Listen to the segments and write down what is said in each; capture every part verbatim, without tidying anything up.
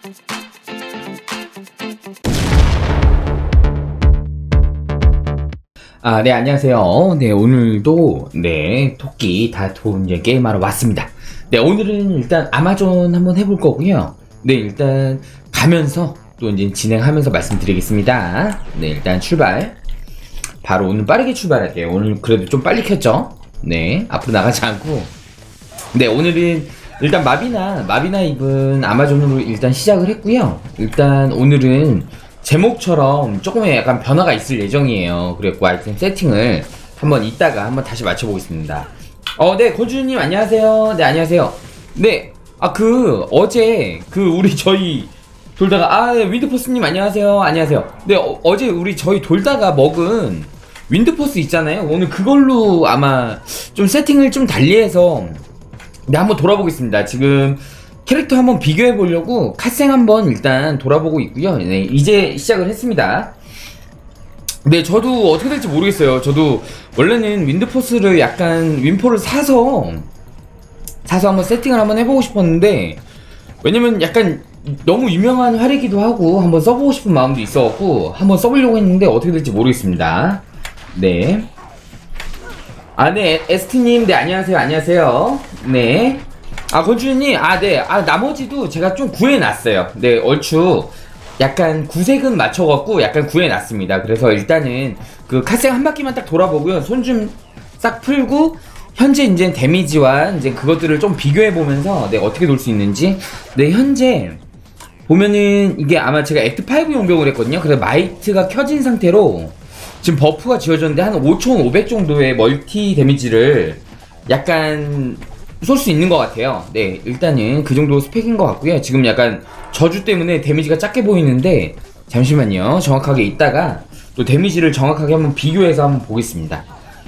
아, 네, 안녕하세요. 네, 오늘도, 네, 토끼 다토 이제 게임하러 왔습니다. 네, 오늘은 일단 아마존 한번 해볼 거고요. 네, 일단 가면서 또 이제 진행하면서 말씀드리겠습니다. 네, 일단 출발. 바로 오늘 빠르게 출발할게요. 오늘 그래도 좀 빨리 켰죠? 네, 앞으로 나가지 않고. 네, 오늘은 일단 마비나, 마비나 입은 아마존으로 일단 시작을 했고요. 일단 오늘은 제목처럼 조금의 약간 변화가 있을 예정이에요. 그래갖고 아이템 세팅을 한번 이따가 한번 다시 맞춰보겠습니다. 어, 네, 권주님 안녕하세요. 네, 안녕하세요. 네, 아, 그, 어제, 그, 우리 저희 돌다가, 아, 네, 윈드포스님 안녕하세요. 안녕하세요. 네, 어, 어제 우리 저희 돌다가 먹은 윈드포스 있잖아요. 오늘 그걸로 아마 좀 세팅을 좀 달리해서, 네, 한번 돌아보겠습니다. 지금, 캐릭터 한번 비교해 보려고 카생 한번 일단 돌아보고 있고요. 네, 이제 시작을 했습니다. 네, 저도 어떻게 될지 모르겠어요. 저도 원래는 윈드포스를 약간 윈포를 사서 사서 한번 세팅을 한번 해보고 싶었는데, 왜냐면 약간 너무 유명한 활이기도 하고 한번 써보고 싶은 마음도 있어갖고 한번 써보려고 했는데 어떻게 될지 모르겠습니다. 네. 아, 네, 에스티님, 네, 안녕하세요. 안녕하세요. 네. 아, 권주님, 아, 네. 아, 나머지도 제가 좀 구해놨어요. 네, 얼추 약간 구색은 맞춰갖고 약간 구해놨습니다. 그래서 일단은 그 카생 한 바퀴만 딱 돌아보고요. 손 좀 싹 풀고, 현재 이제 데미지와 이제 그것들을 좀 비교해보면서, 네, 어떻게 돌 수 있는지. 네, 현재 보면은 이게 아마 제가 액트 파이브 용병을 했거든요. 그래서 마이트가 켜진 상태로 지금 버프가 지워졌는데 한 오천오백 정도의 멀티 데미지를 약간 쏠 수 있는 것 같아요. 네, 일단은 그 정도 스펙인 것 같고요. 지금 약간 저주 때문에 데미지가 작게 보이는데, 잠시만요. 정확하게 이따가 또 데미지를 정확하게 한번 비교해서 한번 보겠습니다.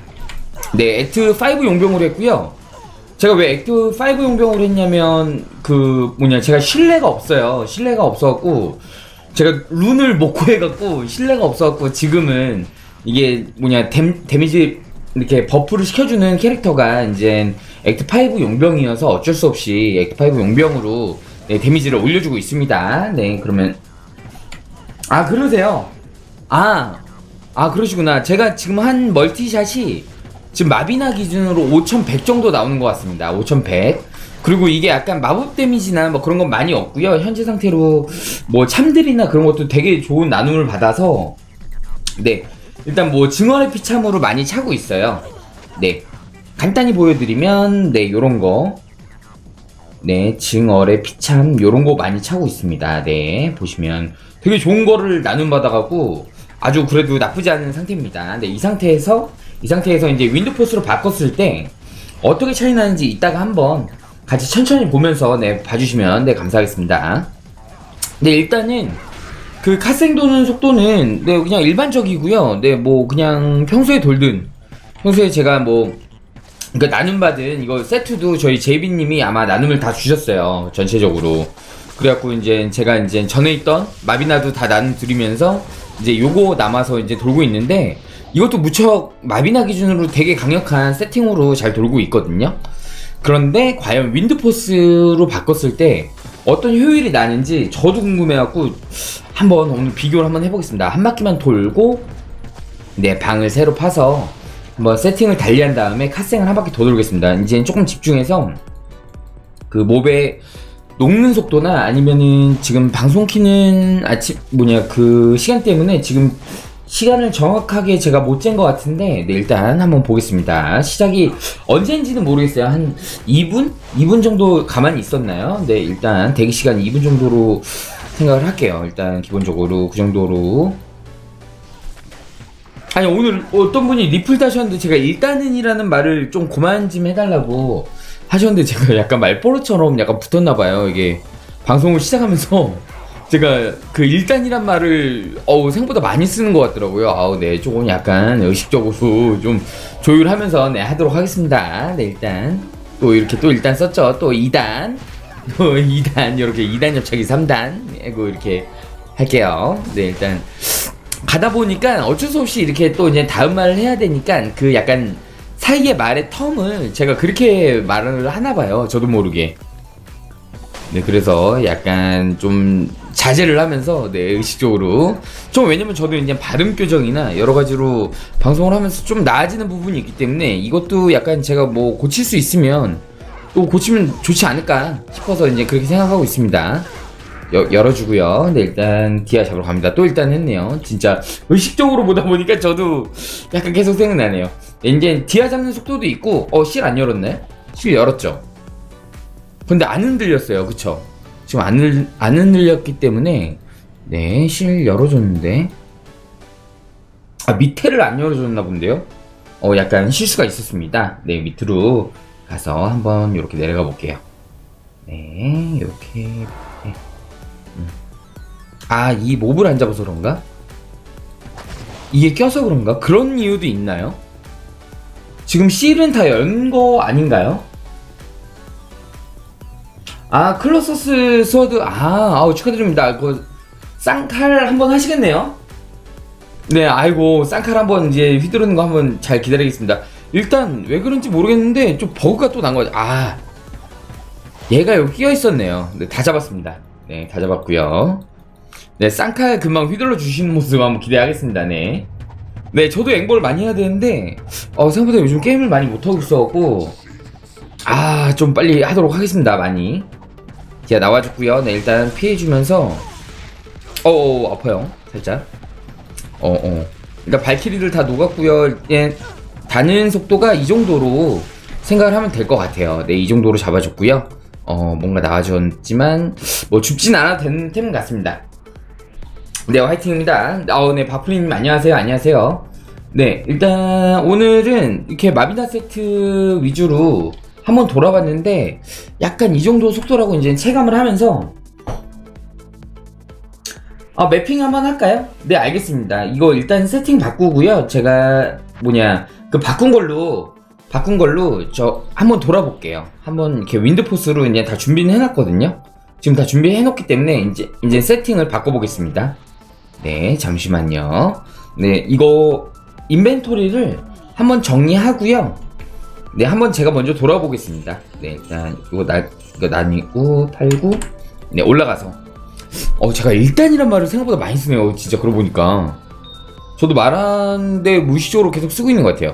네, 액트 파이브 용병으로 했고요. 제가 왜 액트 파이브 용병으로 했냐면 그 뭐냐, 제가 신뢰가 없어요. 신뢰가 없어갖고 제가 룬을 못 구해갖고 신뢰가 없어갖고 지금은 이게 뭐냐, 데, 데미지 이렇게 버프를 시켜주는 캐릭터가 이제 액트 파이브 용병이어서 어쩔 수 없이 액트 파이브 용병으로, 네, 데미지를 올려주고 있습니다. 네, 그러면 아, 그러세요? 아, 아, 그러시구나. 제가 지금 한 멀티샷이 지금 마비나 기준으로 오천백 정도 나오는 것 같습니다. 오천백. 그리고 이게 약간 마법 데미지나 뭐 그런 건 많이 없고요. 현재 상태로 뭐 참들이나 그런 것도 되게 좋은 나눔을 받아서, 네, 일단 뭐 증언의 피참으로 많이 차고 있어요. 네, 간단히 보여드리면, 네, 요런거, 네, 증언의 피참 요런거 많이 차고 있습니다. 네, 보시면 되게 좋은 거를 나눔 받아가고 아주 그래도 나쁘지 않은 상태입니다. 네, 이 상태에서 이 상태에서 이제 윈드포스로 바꿨을 때 어떻게 차이 나는지 이따가 한번 같이 천천히 보면서, 네, 봐주시면, 네, 감사하겠습니다. 네, 일단은 그 카생 도는 속도는, 네, 그냥 일반적이고요. 네, 뭐 그냥 평소에 돌든, 평소에 제가 뭐 그러니까 나눔받은 이거 세트도 저희 제이비님이 아마 나눔을 다 주셨어요, 전체적으로. 그래갖고 이제 제가 이제 전에 있던 마비나도 다 나눔 드리면서 이제 요거 남아서 이제 돌고 있는데, 이것도 무척 마비나 기준으로 되게 강력한 세팅으로 잘 돌고 있거든요. 그런데 과연 윈드포스로 바꿨을 때 어떤 효율이 나는지 저도 궁금해갖고 한번 오늘 비교를 한번 해보겠습니다. 한 바퀴만 돌고, 네, 방을 새로 파서 한번 세팅을 달리한 다음에 카생을 한 바퀴 더 돌겠습니다. 이제는 조금 집중해서 그 몹의 녹는 속도나 아니면은 지금 방송 키는 아침 뭐냐 그 시간 때문에 지금 시간을 정확하게 제가 못 잰 것 같은데, 네, 일단 한번 보겠습니다. 시작이 언제인지는 모르겠어요. 한 이 분? 이 분 정도 가만히 있었나요? 네, 일단 대기시간 이 분 정도로 생각을 할게요. 일단 기본적으로 그 정도로. 아니, 오늘 어떤 분이 리플 다셨는데 제가 일단은이라는 말을 좀 그만 좀 해달라고 하셨는데 제가 약간 말버릇처럼 약간 붙었나봐요. 이게 방송을 시작하면서 제가 그 일단이란 말을 어우 생각보다 많이 쓰는 것 같더라고요. 아우, 네, 조금 약간 의식적으로 좀 조율하면서, 네, 하도록 하겠습니다. 네, 일단 또 이렇게 또 일단 썼죠. 또 이 단, 또 이 단, 이렇게 이 단 옆차기 삼 단, 네, 이렇게 할게요. 네, 일단 가다 보니까 어쩔 수 없이 이렇게 또 이제 다음 말을 해야 되니까 그 약간 사이의 말의 텀을 제가 그렇게 말을 하나 봐요. 저도 모르게. 네, 그래서 약간 좀 자제를 하면서, 네, 의식적으로. 좀 왜냐면 저도 이제 발음 교정이나 여러 가지로 방송을 하면서 좀 나아지는 부분이 있기 때문에 이것도 약간 제가 뭐 고칠 수 있으면 또 고치면 좋지 않을까 싶어서 이제 그렇게 생각하고 있습니다. 여, 열어주고요. 네, 일단 디아 잡으러 갑니다. 또 일단 했네요. 진짜 의식적으로 보다 보니까 저도 약간 계속 생각나네요. 네, 이제 디아 잡는 속도도 있고, 어, 실 안 열었네? 실 열었죠? 근데 안 흔들렸어요. 그쵸? 지금 안, 흔, 안 흔들렸기 때문에, 네, 실 열어줬는데, 아, 밑에를 안 열어줬나 본데요? 어, 약간 실수가 있었습니다. 네, 밑으로 가서 한번 이렇게 내려가 볼게요. 네, 이렇게. 네. 음. 아, 이 몹을 안 잡아서 그런가? 이게 껴서 그런가? 그런 이유도 있나요? 지금 실은 다 연 거 아닌가요? 아, 클로서스 스워드. 아, 아우, 축하드립니다. 그 쌍칼 한번 하시겠네요? 네, 아이고, 쌍칼 한번 이제 휘두르는 거 한번 잘 기다리겠습니다. 일단 왜 그런지 모르겠는데 좀 버그가 또 난 거죠. 아, 얘가 여기 끼어 있었네요. 네, 다 잡았습니다. 네, 다 잡았고요. 네, 쌍칼 금방 휘둘러 주시는 모습 한번 기대하겠습니다. 네. 네, 저도 앵벌 많이 해야 되는데 어, 생각보다 요즘 게임을 많이 못하고 있어갖고 아, 좀 빨리 하도록 하겠습니다. 많이. 자, 나와줬고요. 네, 일단 피해주면서 어어, 아파요. 살짝. 어어. 일단 발키리들 다 녹았고요. 예, 다는 속도가 이 정도로 생각을 하면 될 것 같아요. 네, 이 정도로 잡아줬고요. 어, 뭔가 나와줬지만 뭐 죽진 않아도 되는 템 같습니다. 네, 화이팅입니다. 어, 네, 바플리님 안녕하세요. 안녕하세요. 네, 일단 오늘은 이렇게 마비나 세트 위주로 한번 돌아봤는데 약간 이 정도 속도라고 이제 체감을 하면서 아, 매핑 한번 할까요? 네, 알겠습니다. 이거 일단 세팅 바꾸고요. 제가 뭐냐 그 바꾼 걸로 바꾼 걸로 저 한번 돌아볼게요. 한번 이렇게 윈드포스로 이제 다 준비는 해놨거든요. 지금 다 준비해놓기 때문에 이제 이제 세팅을 바꿔보겠습니다. 네, 잠시만요. 네, 이거 인벤토리를 한번 정리하고요. 네, 한번 제가 먼저 돌아보겠습니다. 네, 일단 이거 나 이거 나뉘고 팔고 네, 올라가서 어, 제가 일단이란 말을 생각보다 많이 쓰네요. 진짜 그러고 보니까 저도 말하는데 무의식적으로 계속 쓰고 있는 것 같아요.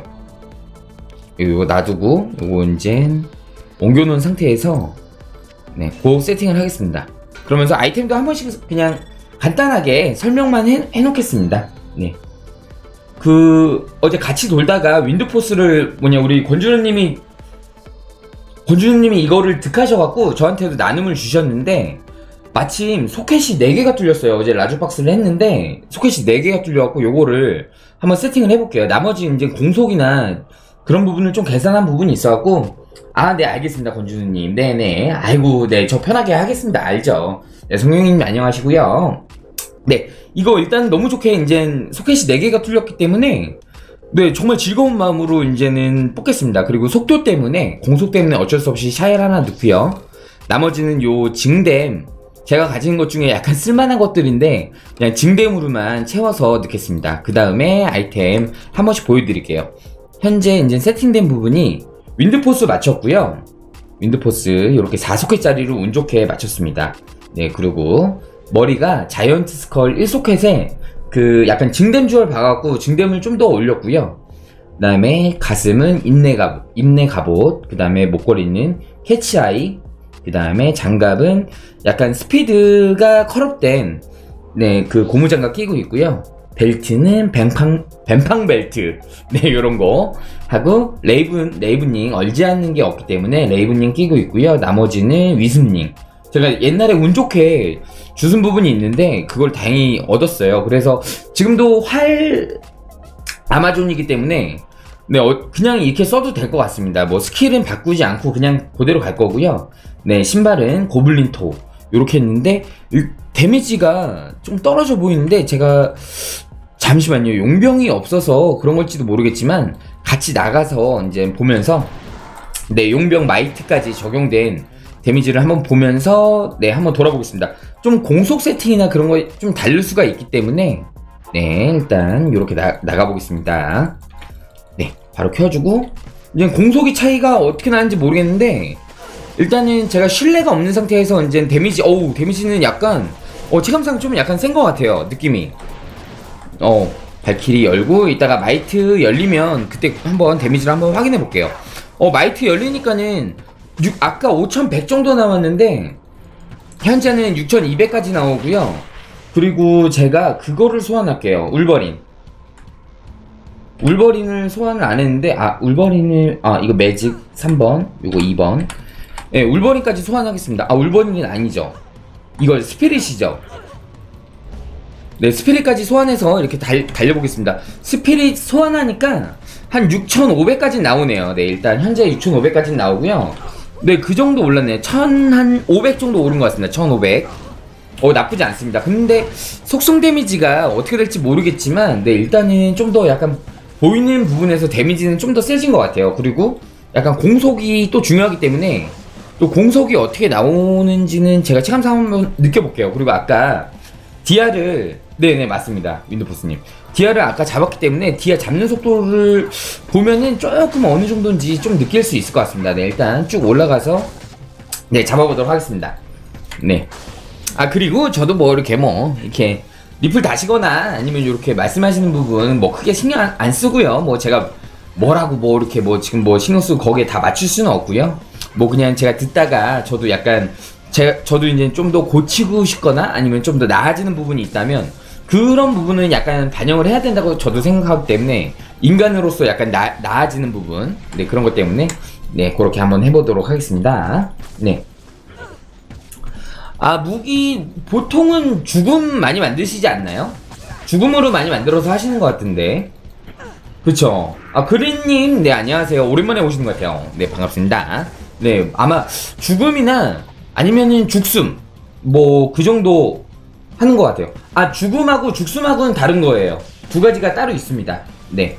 이거 놔두고 이거 이제 옮겨놓은 상태에서 네, 그 세팅을 하겠습니다. 그러면서 아이템도 한 번씩 그냥 간단하게 설명만 해, 해놓겠습니다. 네. 그 어제 같이 돌다가 윈드포스를 뭐냐 우리 권준우님이 권준우님이 이거를 득하셔갖고 저한테도 나눔을 주셨는데 마침 소켓이 네 개가 뚫렸어요. 어제 라주박스를 했는데 소켓이 네 개가 뚫려갖고 요거를 한번 세팅을 해볼게요. 나머지 이제 공속이나 그런 부분을 좀 계산한 부분이 있어갖고 아, 네, 알겠습니다. 권준우님. 네네. 아이고, 네, 저 편하게 하겠습니다. 알죠? 네, 성룡님 안녕하시고요. 네, 이거 일단 너무 좋게 이제 소켓이 네 개가 뚫렸기 때문에 네, 정말 즐거운 마음으로 이제는 뽑겠습니다. 그리고 속도 때문에 공속 때문에 어쩔 수 없이 샤엘 하나 넣고요. 나머지는 요 징댐 제가 가진 것 중에 약간 쓸만한 것들인데 그냥 징댐으로만 채워서 넣겠습니다. 그 다음에 아이템 한 번씩 보여드릴게요. 현재 이제 세팅된 부분이 윈드포스 맞췄고요. 윈드포스 이렇게 사 소켓짜리로 운 좋게 맞췄습니다. 네, 그리고 머리가 자이언트 스컬 일 소켓에 그 약간 징댐 주얼 박아갖고 징댐을 좀 더 올렸고요. 그 다음에 가슴은 인내 갑옷, 인내 갑옷, 그 다음에 목걸이는 캐치아이, 그 다음에 장갑은 약간 스피드가 컬업된 네, 그 고무장갑 끼고 있고요. 벨트는 뱀팡, 뱀팡 벨트. 네, 요런 거. 하고, 레이븐, 레이븐닝 얼지 않는 게 없기 때문에 레이븐닝 끼고 있고요. 나머지는 위습닝. 제가 옛날에 운 좋게 주순 부분이 있는데, 그걸 다행히 얻었어요. 그래서 지금도 활 아마존이기 때문에, 네, 어, 그냥 이렇게 써도 될 것 같습니다. 뭐 스킬은 바꾸지 않고 그냥 그대로 갈 거고요. 네, 신발은 고블린 토. 요렇게 했는데, 데미지가 좀 떨어져 보이는데, 제가, 잠시만요. 용병이 없어서 그런 걸지도 모르겠지만, 같이 나가서 이제 보면서, 네, 용병 마이트까지 적용된 데미지를 한번 보면서, 네, 한번 돌아보겠습니다. 좀 공속 세팅이나 그런 거 좀 다를 수가 있기 때문에, 네, 일단, 요렇게 나, 나가보겠습니다. 네, 바로 켜주고, 이제 공속의 차이가 어떻게 나는지 모르겠는데, 일단은 제가 신뢰가 없는 상태에서 이제 데미지, 어우, 데미지는 약간, 어, 체감상 좀 약간 센 것 같아요, 느낌이. 어, 발키리 열고, 이따가 마이트 열리면, 그때 한번 데미지를 한번 확인해 볼게요. 어, 마이트 열리니까는, 육, 아까 오천백 정도 나왔는데, 현재는 육천이백까지 나오고요. 그리고 제가 그거를 소환할게요. 울버린. 울버린을 소환을 안 했는데, 아, 울버린을, 아, 이거 매직 삼 번, 요거 이 번. 예, 네, 울버린까지 소환하겠습니다. 아, 울버린은 아니죠. 이걸 스피릿이죠. 네, 스피릿까지 소환해서 이렇게 달, 달려보겠습니다. 스피릿 소환하니까 한 육천오백까지 나오네요. 네, 일단 현재 육천오백까지 나오고요. 네, 그 정도 올랐네요. 천오백 정도 오른 것 같습니다. 천오백. 어, 나쁘지 않습니다. 근데 속성 데미지가 어떻게 될지 모르겠지만, 네, 일단은 좀 더 약간 보이는 부분에서 데미지는 좀 더 세진 것 같아요. 그리고 약간 공속이 또 중요하기 때문에 또 공속이 어떻게 나오는지는 제가 체감상 한번 느껴볼게요. 그리고 아까 디아를, 네네, 맞습니다. 윈도포스님. 디아를 아까 잡았기 때문에 디아 잡는 속도를 보면은 조금 어느 정도인지 좀 느낄 수 있을 것 같습니다. 네, 일단 쭉 올라가서 네, 잡아보도록 하겠습니다. 네. 아, 그리고 저도 뭐 이렇게 뭐 이렇게 리플 다시거나 아니면 이렇게 말씀하시는 부분 뭐 크게 신경 안, 안 쓰고요. 뭐 제가 뭐라고 뭐 이렇게 뭐 지금 뭐 신경 쓰고 거기에 다 맞출 수는 없고요. 뭐 그냥 제가 듣다가 저도 약간 제가 저도 이제 좀 더 고치고 싶거나 아니면 좀 더 나아지는 부분이 있다면 그런 부분은 약간 반영을 해야 된다고 저도 생각하기 때문에 인간으로서 약간 나, 나아지는 부분, 네, 그런 것 때문에 네, 그렇게 한번 해보도록 하겠습니다. 네. 아, 무기 보통은 죽음 많이 만드시지 않나요? 죽음으로 많이 만들어서 하시는 것 같은데. 그쵸? 아, 그린님, 네, 안녕하세요. 오랜만에 오시는 것 같아요. 네, 반갑습니다. 네, 아마 죽음이나 아니면은 죽숨, 뭐 그 정도 하는 것 같아요. 아, 죽음하고 죽숨하고는 다른 거예요. 두 가지가 따로 있습니다. 네.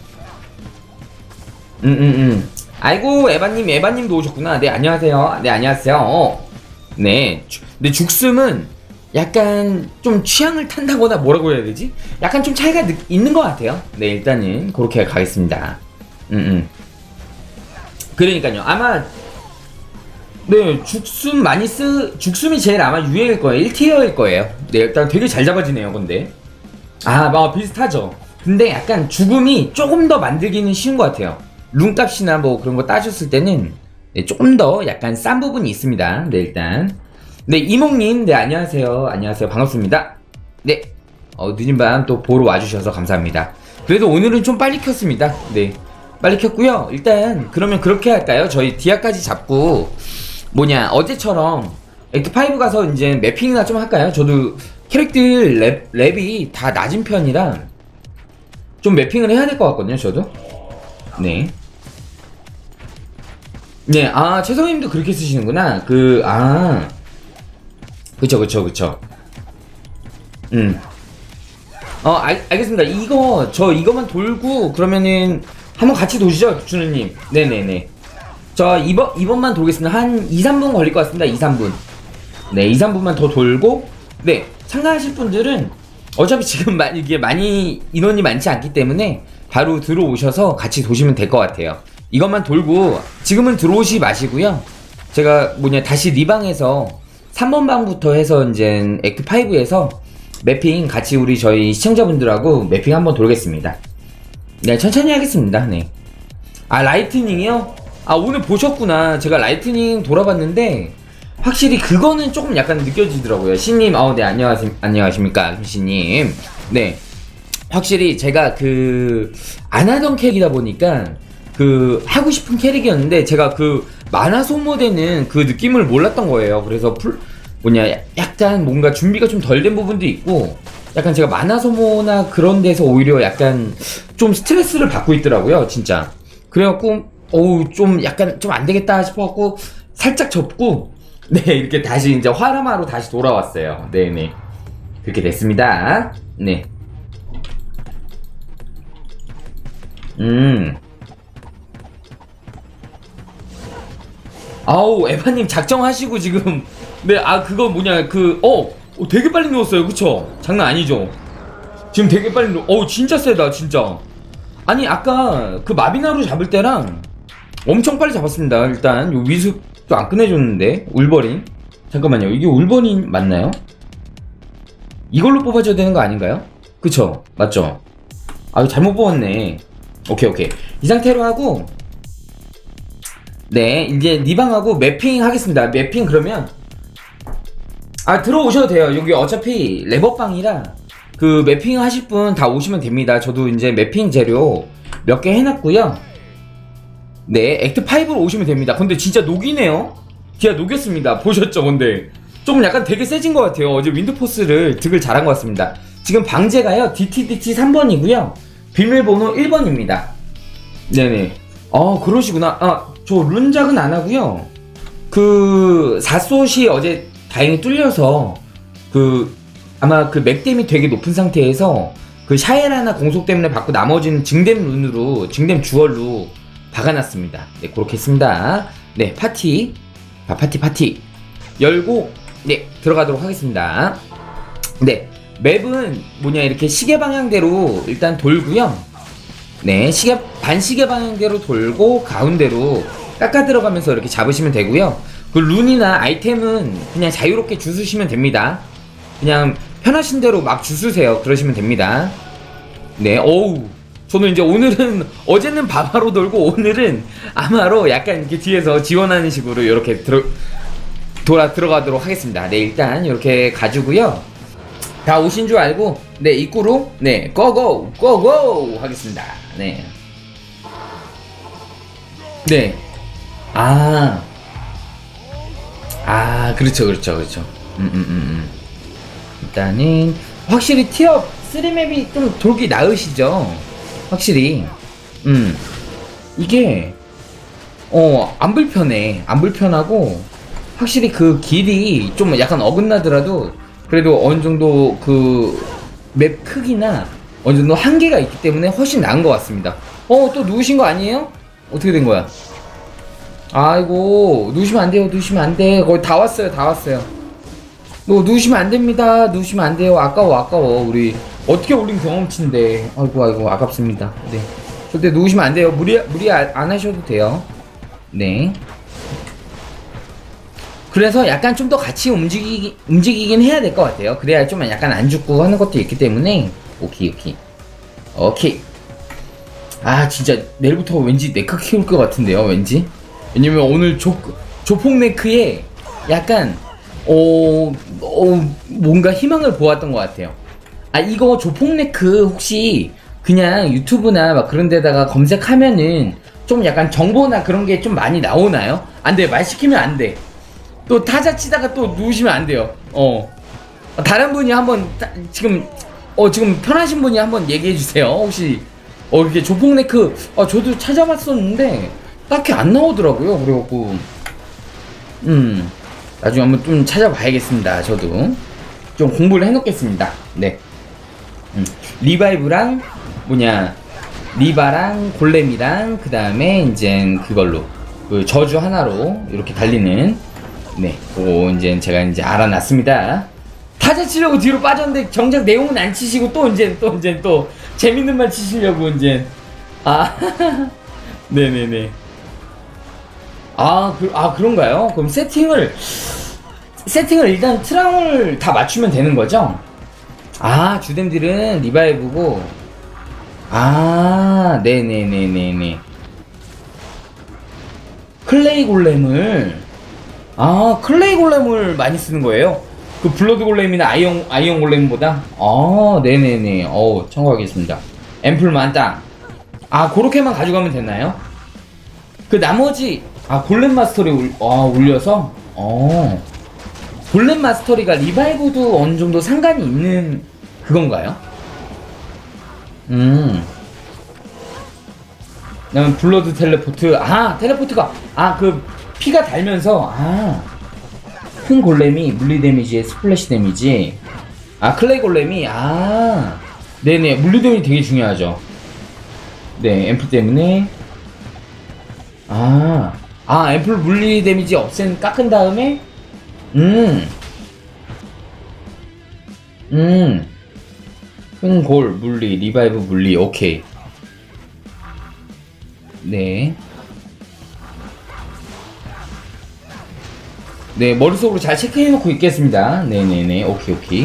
음, 음, 음. 아이고, 에바님, 에바님도 오셨구나. 네, 안녕하세요. 네, 안녕하세요. 어. 네. 근데 죽숨은 약간 좀 취향을 탄다거나 뭐라고 해야 되지? 약간 좀 차이가 느, 있는 것 같아요. 네, 일단은 그렇게 가겠습니다. 음, 음. 그러니까요. 아마 네, 죽숨 많이 쓰, 죽숨이 제일 아마 유행일 거예요. 일 티어일 거예요. 네, 일단 되게 잘 잡아지네요, 근데. 아, 뭐, 비슷하죠. 근데 약간 죽음이 조금 더 만들기는 쉬운 것 같아요. 룬값이나 뭐 그런 거 따졌을 때는, 네, 조금 더 약간 싼 부분이 있습니다. 네, 일단. 네, 이몽님, 네, 안녕하세요. 안녕하세요. 반갑습니다. 네, 어, 늦은 밤 또 보러 와주셔서 감사합니다. 그래도 오늘은 좀 빨리 켰습니다. 네, 빨리 켰고요. 일단, 그러면 그렇게 할까요? 저희 디아까지 잡고, 뭐냐, 어제처럼 액트 파이브 가서 이제 매핑이나 좀 할까요? 저도 캐릭터 랩, 랩이 다 낮은 편이라 좀 매핑을 해야 될 것 같거든요, 저도. 네. 네, 아, 최성님도 그렇게 쓰시는구나. 그, 아. 그쵸, 그쵸, 그쵸. 음. 어, 알, 알겠습니다. 이거, 저 이거만 돌고, 그러면은, 한번 같이 도시죠, 준우님. 네네네. 저 이번, 이번만 돌겠습니다. 한 이, 삼 분 걸릴 것 같습니다. 이, 삼 분. 네, 이, 삼 분만 더 돌고, 네, 참가하실 분들은 어차피 지금 마, 이게 많이, 인원이 많지 않기 때문에 바로 들어오셔서 같이 도시면 될 것 같아요. 이것만 돌고, 지금은 들어오시 마시고요. 제가 뭐냐, 다시 리방에서 삼 번 방부터 해서 이제 액트 파이브에서 매핑 같이 우리 저희 시청자분들하고 매핑 한번 돌겠습니다. 네, 천천히 하겠습니다. 네. 아, 라이트닝이요? 아, 오늘 보셨구나. 제가 라이트닝 돌아봤는데 확실히 그거는 조금 약간 느껴지더라고요. 신님, 어, 네, 안녕하십, 안녕하십니까, 김신님. 네, 확실히 제가 그 안 하던 캐릭이다 보니까 그 하고 싶은 캐릭이었는데 제가 그 만화 소모되는 그 느낌을 몰랐던 거예요. 그래서 풀 뭐냐, 약간 뭔가 준비가 좀 덜 된 부분도 있고, 약간 제가 만화 소모나 그런 데서 오히려 약간 좀 스트레스를 받고 있더라고요, 진짜. 그래갖고 어우, 좀 약간 좀 안 되겠다 싶어갖고 살짝 접고, 네, 이렇게 다시 이제 화라마로 다시 돌아왔어요. 네네, 그렇게 됐습니다. 네. 음. 아우, 에바님 작정하시고 지금. 네, 아, 그거 뭐냐, 그, 어, 어 되게 빨리 누웠어요. 그쵸? 장난 아니죠? 지금 되게 빨리 누, 어우, 진짜 세다, 진짜. 아니, 아까 그 마비나루 잡을 때랑 엄청 빨리 잡았습니다. 일단 요 위습 또 안 끝내줬는데. 울버린. 잠깐만요, 이게 울버린 맞나요? 이걸로 뽑아줘야 되는 거 아닌가요? 그쵸? 맞죠? 아, 잘못 뽑았네. 오케이 오케이, 이 상태로 하고, 네 이제 리방하고 매핑 하겠습니다. 매핑 그러면 아, 들어오셔도 돼요. 여기 어차피 레버방이라 그 매핑 하실 분 다 오시면 됩니다. 저도 이제 매핑 재료 몇 개 해놨고요. 네, 액트 파이브로 오시면 됩니다. 근데 진짜 녹이네요. 진짜 녹였습니다. 보셨죠? 근데 좀 약간 되게 세진 것 같아요. 어제 윈드포스를 득을 잘한 것 같습니다. 지금 방제가요 디티디티 삼 번이고요 비밀번호 일 번입니다 네네. 아, 그러시구나. 아, 저 룬작은 안 하고요. 그 사솥이 어제 다행히 뚫려서 그 아마 그 맥댐이 되게 높은 상태에서 그 샤에라나 공속 때문에 받고 나머지는 증댐 룬으로, 증댐 주얼로 박아놨습니다. 네, 그렇게 했습니다. 네, 파티. 아, 파티 파티 열고 네 들어가도록 하겠습니다. 네, 맵은 뭐냐, 이렇게 시계 방향대로 일단 돌고요. 네, 시계 반시계 방향대로 돌고 가운데로 깎아 들어가면서 이렇게 잡으시면 되고요. 그 룬이나 아이템은 그냥 자유롭게 주스시면 됩니다. 그냥 편하신 대로 막 주스세요. 그러시면 됩니다. 네, 어우, 저는 이제 오늘은, 어제는 바바로 돌고 오늘은 아마로 약간 이렇게 뒤에서 지원하는 식으로 이렇게 들어, 돌아 들어가도록 하겠습니다. 네, 일단 이렇게 가지고요. 다 오신 줄 알고, 네, 입구로, 네, 고고! 고고! 하겠습니다. 네. 네. 아. 아, 그렇죠, 그렇죠, 그렇죠. 음, 음, 음, 음. 일단은, 확실히 티어 쓰리 맵이 좀 돌기 나으시죠? 확실히. 음. 이게, 어, 안 불편해. 안 불편하고, 확실히 그 길이 좀 약간 어긋나더라도, 그래도 어느 정도 그 맵 크기나 어느 정도 한계가 있기 때문에 훨씬 나은 것 같습니다. 어, 또 누우신 거 아니에요? 어떻게 된 거야? 아이고, 누우시면 안 돼요. 누우시면 안 돼. 거의 다 왔어요. 다 왔어요. 너 누우시면 안 됩니다. 누우시면 안 돼요. 아까워, 아까워. 우리 어떻게 올린 경험치인데. 아이고, 아이고, 아깝습니다. 네. 절대 누우시면 안 돼요. 무리, 무리 안 하셔도 돼요. 네. 그래서 약간 좀 더 같이 움직이기, 움직이긴 해야 될 것 같아요. 그래야 좀 약간 안 죽고 하는 것도 있기 때문에. 오케이, 오케이. 오케이. 아, 진짜 내일부터 왠지 네크 키울 것 같은데요, 왠지. 왜냐면 오늘 조, 조폭 네크에 약간, 어, 어, 뭔가 희망을 보았던 것 같아요. 아, 이거 조폭 네크 혹시 그냥 유튜브나 막 그런 데다가 검색하면은 좀 약간 정보나 그런 게 좀 많이 나오나요? 안 돼, 말 시키면 안 돼. 또 타자 치다가 또 누우시면 안 돼요. 어. 다른 분이 한번 따, 지금 어 지금 편하신 분이 한번 얘기해 주세요. 혹시 어 이렇게 조폭 네크 어 저도 찾아봤었는데 딱히 안 나오더라고요. 그래갖고 음 나중에 한번 좀 찾아봐야겠습니다. 저도 좀 공부를 해놓겠습니다. 네. 음, 리바이브랑 뭐냐 리바랑 골렘이랑 그 다음에 이제 그걸로 그 저주 하나로 이렇게 달리는. 네, 그거 이제 제가 이제 알아놨습니다. 타자 치려고 뒤로 빠졌는데 정작 내용은 안 치시고 또 이제 또 이제 또 재밌는 말 치시려고 이제 아 네네네. 아, 그, 아 그런가요? 그럼 세팅을 세팅을 일단 트랑을 다 맞추면 되는 거죠? 아, 주댐들은 리바이브고. 아, 네네네네네. 클레이 골렘을 아, 클레이 골렘을 많이 쓰는 거예요? 그 블러드 골렘이나 아이언, 아이언 골렘보다? 아, 네네네. 어우, 참고하겠습니다. 앰플 만땅. 아, 그렇게만 가져가면 되나요? 그 나머지, 아, 골렘 마스터리 울, 아, 올려서? 어. 골렘 마스터리가 리바이브도 어느 정도 상관이 있는 그건가요? 음. 그다음에 블러드 텔레포트. 아, 텔레포트가, 아, 그, 피가 달면서, 아, 큰 골렘이 물리 데미지에 스플래시 데미지. 아, 클레이 골렘이, 아, 네네, 물리 데미지 되게 중요하죠. 네, 앰플 때문에. 아, 아, 앰플 물리 데미지 없앤, 깎은 다음에, 음, 음, 큰 골, 물리, 리바이브 물리, 오케이. 네. 네, 머릿속으로 잘 체크해놓고 있겠습니다. 네네네, 오케이, 오케이.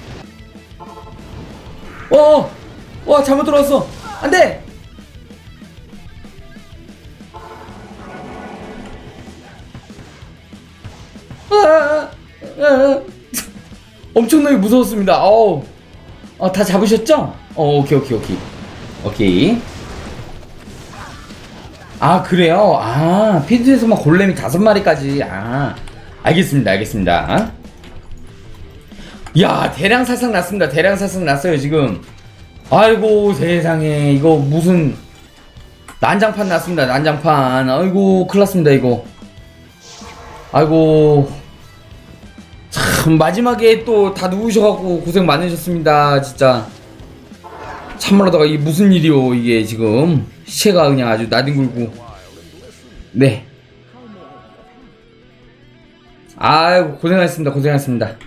어! 와, 잘못 들어왔어! 안 돼! 아, 아, 아. 엄청나게 무서웠습니다. 어우. 어, 다 잡으셨죠? 어, 오케이, 오케이, 오케이. 오케이. 아, 그래요? 아, 필드에서만 골렘이 다섯 마리까지. 아, 알겠습니다, 알겠습니다. 야, 대량 살상 났습니다. 대량 살상 났어요, 지금. 아이고, 세상에. 이거 무슨, 난장판 났습니다, 난장판. 아이고, 큰일 났습니다, 이거. 아이고. 참, 마지막에 또 다 누우셔갖고 고생 많으셨습니다, 진짜. 참말하다가 이게 무슨 일이요, 이게 지금. 시체가 그냥 아주 나뒹굴고. 네. 아이고, 고생하셨습니다, 고생하셨습니다.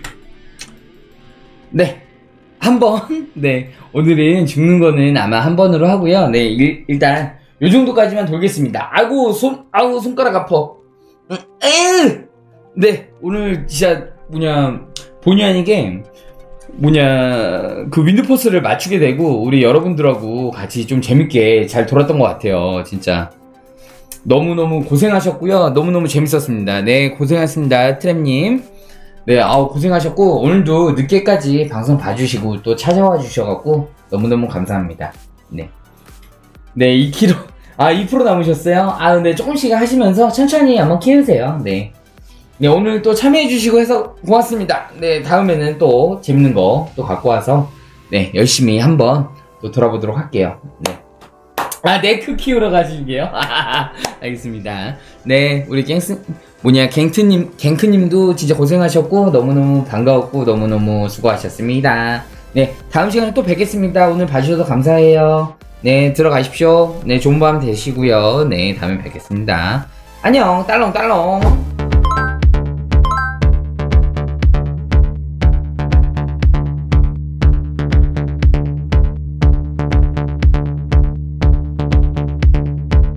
네. 한 번. 네. 오늘은 죽는 거는 아마 한 번으로 하고요. 네. 일, 일단, 요 정도까지만 돌겠습니다. 아이고, 손, 아우, 손가락 아파. 에으! 네. 오늘 진짜, 뭐냐, 본의 아니게, 뭐냐, 그 윈드포스를 맞추게 되고, 우리 여러분들하고 같이 좀 재밌게 잘 돌았던 것 같아요. 진짜. 너무너무 고생하셨고요. 너무너무 재밌었습니다. 네, 고생하셨습니다. 트램님. 네, 아우, 고생하셨고, 오늘도 늦게까지 방송 봐주시고, 또 찾아와 주셔갖고, 너무너무 감사합니다. 네. 네, 이 킬로그램. 아, 이 퍼센트 남으셨어요? 아, 근데 조금씩 하시면서 천천히 한번 키우세요. 네. 네, 오늘 또 참여해주시고 해서 고맙습니다. 네, 다음에는 또 재밌는 거 또 갖고 와서, 네, 열심히 한번 또 돌아보도록 할게요. 네. 아, 네크 키우러 가시게요? 알겠습니다. 네, 우리 갱스, 뭐냐, 갱트님, 갱크님도 진짜 고생하셨고, 너무너무 반가웠고, 너무너무 수고하셨습니다. 네, 다음 시간에 또 뵙겠습니다. 오늘 봐주셔서 감사해요. 네, 들어가십시오. 네, 좋은 밤 되시고요. 네, 다음에 뵙겠습니다. 안녕, 딸롱, 딸롱.